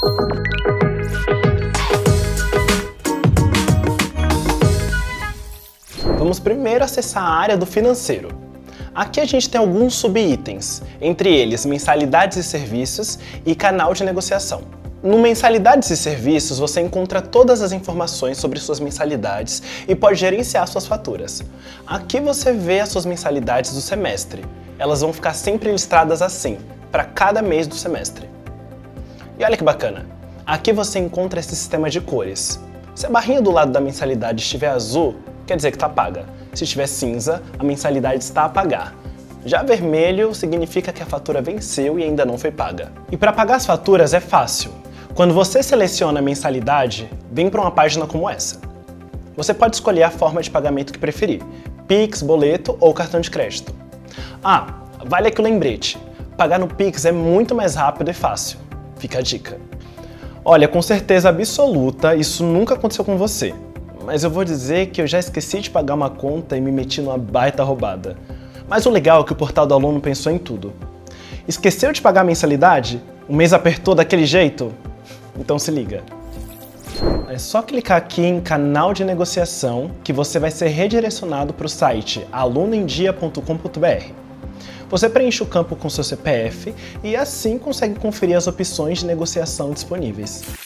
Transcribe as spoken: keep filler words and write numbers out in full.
Vamos primeiro acessar a área do financeiro. Aqui a gente tem alguns subitens, entre eles mensalidades e serviços e canal de negociação. No Mensalidades e Serviços você encontra todas as informações sobre suas mensalidades e pode gerenciar suas faturas. Aqui você vê as suas mensalidades do semestre. Elas vão ficar sempre listradas assim, para cada mês do semestre. E olha que bacana, aqui você encontra esse sistema de cores. Se a barrinha do lado da mensalidade estiver azul, quer dizer que está paga. Se estiver cinza, a mensalidade está a pagar. Já vermelho significa que a fatura venceu e ainda não foi paga. E para pagar as faturas é fácil. Quando você seleciona a mensalidade, vem para uma página como essa. Você pode escolher a forma de pagamento que preferir, Pix, boleto ou cartão de crédito. Ah, vale aqui o lembrete, pagar no Pix é muito mais rápido e fácil. Fica a dica. Olha, com certeza absoluta, isso nunca aconteceu com você. Mas eu vou dizer que eu já esqueci de pagar uma conta e me meti numa baita roubada. Mas o legal é que o Portal do Aluno pensou em tudo. Esqueceu de pagar a mensalidade? O mês apertou daquele jeito? Então se liga. É só clicar aqui em Canal de Negociação que você vai ser redirecionado para o site aluno em dia ponto com ponto br. Você preenche o campo com seu C P F e assim consegue conferir as opções de negociação disponíveis.